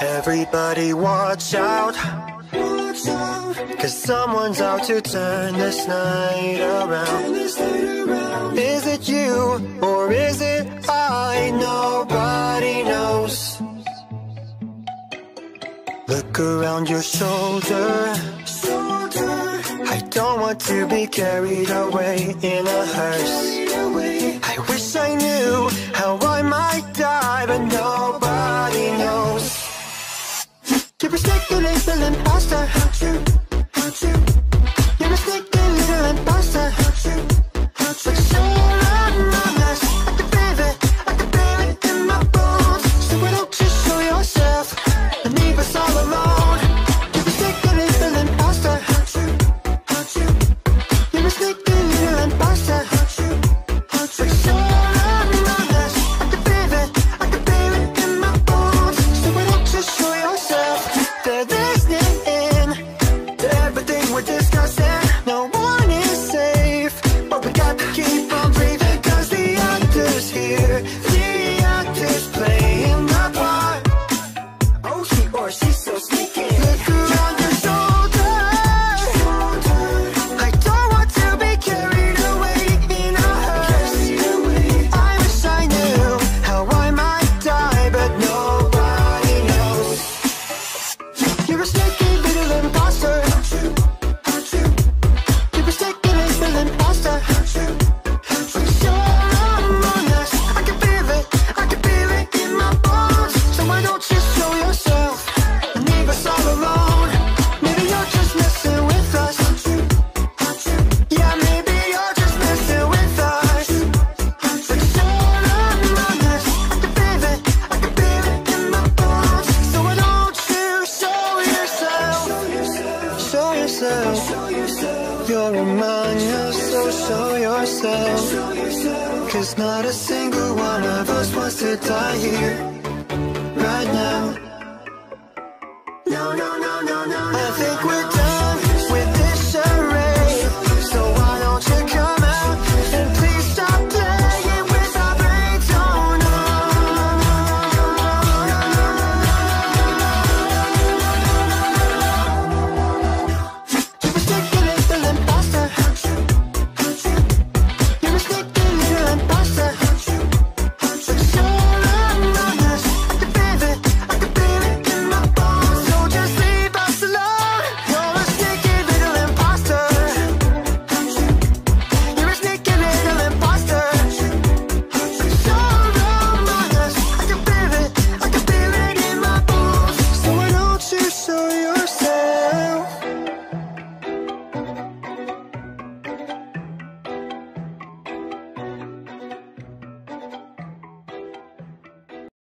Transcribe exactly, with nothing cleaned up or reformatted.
Everybody watch out, cause someone's out to turn this night around. Is it you, or is it I? Nobody knows. Look around your shoulder. I don't want to be carried away in a hearse. I wish I knew how I might die, but nobody knows. You're mistaken, little imposter. You're mistaken, little imposter. But you're among us. I can feel it, I can feel it in my bones. So why don't you show yourself and leave us all alone? You're mistaken, little imposter. You're mistaken, little imposter. But you're among us. I can feel it, I can feel it in my bones. So why don't you show yourself? They're listening in to everything we're discussing. No one is safe, but we got to keep on breathing. Cause the actor's here, the actor's playing the part. Oh, he or she's so sneaky. Look around your shoulder. I don't want to be carried away in a hearse. I wish I knew how I might die, but nobody knows. You're a sneaky little imposter. You're a sneaky little imposter. But you're among us. I can feel it, I can feel it in my bones. So why don't you show yourself and leave us all alone? Maybe you're just messing with us. Yeah, maybe you're just messing with us. But you're among us. I can feel it, I can feel it in my bones. So why don't you show yourself? Show yourself. You're among us, so show yourself. Cause not a single one of us wants to die here right now. No, no, no, no.